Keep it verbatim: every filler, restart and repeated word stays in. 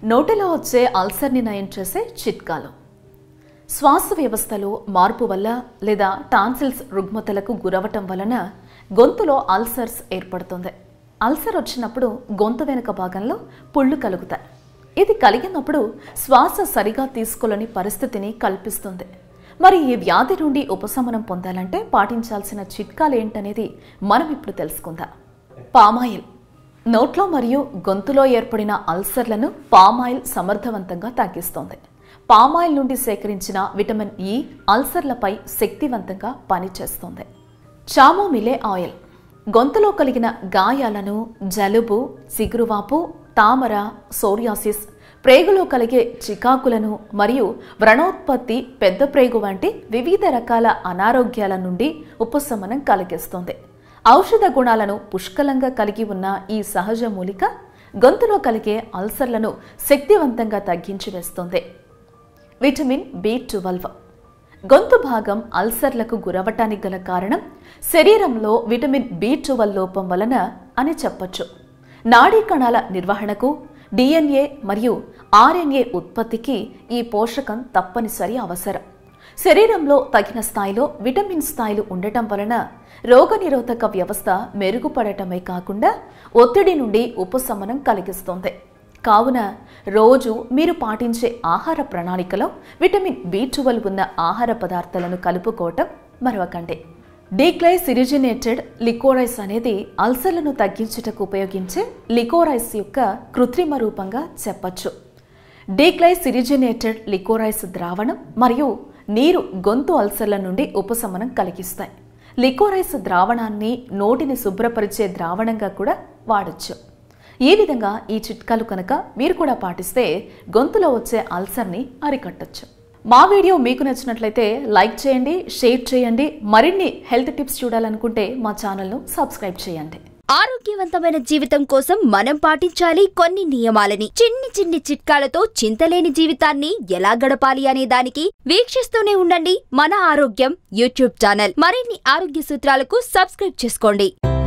నోటిలో వచ్చే అల్సర్ని నయం చేసే చిట్కాలు. శ్వాస వ్యవస్థలో మార్పు వల్ల లేదా టాన్సిల్స్ రుగ్మతలకు గురవటం వలన గొంతులో అల్సర్స్ ఏర్పడుతుంది. అల్సర్ వచ్చినప్పుడు గొంతు వెనుక భాగంలో పుళ్ళు కలుగుతాయి. ఇది కలిగినప్పుడు శ్వాస సరిగా తీసుకోలేని పరిస్థితిని కల్పిస్తుంది. మరి ఈ వ్యాధి నుండి ఉపశమనం పొందాలంటే పాటించాల్సిన చిట్కాలు ఏంటనేది మనం ఇప్పుడు తెలుసుకుందాం. పామాయిల్. నోట్లో మరియు గొంతులో ఏర్పడిన అల్సర్లను పామాయిల్ సమర్థవంతంగా తగ్గిస్తుంది. పామాయిల్ నుండి సేకరించిన విటమిన్ ఇ అల్సర్లపై శక్తివంతంగా పనిచేస్తుంది. Chamomile oil. గొంతులో కలిగిన గాయాలను, జలుబు, చిగురువాపు, తామర, సోరియాసిస్, ప్రేగులో కలిగే చికాకులను మరియు వ్రణోత్పత్తి, పెద్ద ప్రేగు వంటి వివిధ రకాల అనారోగ్యాల నుండి ఉపశమనం కలిగిస్తుంది. ఔషధ గుణాలను పుష్కలంగా కలిగి ఉన్న ఈ సహజ మూలిక గొంతులో కలిగే అల్సర్లను శక్తివంతంగా తగ్గించి వేస్తుంది. Vitamin B twelve. గొంతు భాగం అల్సర్లకు గురవటానికి గల కారణం శరీరంలో విటమిన్ బి ట్వెల్వ్ లోపం వలన అని చెప్పొచ్చు. నాడీ కణాల నిర్వహణకు, డిఎన్ఏ మరియు ఆర్ఎన్ఏ ఉత్పత్తికి ఈ పోషకం తప్పనిసరి అవసరం. శరీరంలో తగిన స్థాయిలో విటమిన్ స్థాయిలు ఉండటం వలన రోగనిరోధక వ్యవస్థ మెరుగుపడటమే కాకుండా ఒత్తిడి నుండి ఉపశమనం కలిగిస్తుంది. కావున రోజు మీరు పాటించే ఆహార ప్రణాళికలో విటమిన్ బి ట్వెల్వ్ ఉన్న ఆహార పదార్థాలను కలుపుకోవటం మరవకండి. డీగ్లైసిరిజినేటెడ్ లికోరైస్ అనేది అల్సర్లను తగ్గించుటకు ఉపయోగించే లికోరైస్ యొక్క కృత్రిమ రూపంగా చెప్పచ్చు. డీగ్లైసిరిజినేటెడ్ లికోరైస్ ద్రావణం మరియు నీరు గొంతు అల్సర్ల నుండి ఉపశమనం కలిగిస్తాయి. లికోరైస్ ద్రావణాన్ని నోటిని శుభ్రపరిచే ద్రావణంగా కూడా వాడచ్చు. ఈ విధంగా ఈ చిట్కాలు కనుక మీరు కూడా పాటిస్తే గొంతులో వచ్చే అల్సర్ని అరికట్టచ్చు. మా వీడియో మీకు నచ్చినట్లయితే లైక్ చేయండి, షేర్ చేయండి. మరిన్ని హెల్త్ టిప్స్ చూడాలనుకుంటే మా ఛానల్ను సబ్స్క్రైబ్ చేయండి. ఆరోగ్యవంతమైన జీవితం కోసం మనం పాటించాలి కొన్ని నియమాలని. చిన్ని చిన్ని చిట్కాలతో చింతలేని జీవితాన్ని ఎలా గడపాలి అనే దానికి వీక్షిస్తూనే ఉండండి మన ఆరోగ్యం యూట్యూబ్ ఛానల్. మరిన్ని ఆరోగ్య సూత్రాలకు సబ్స్క్రైబ్ చేసుకోండి.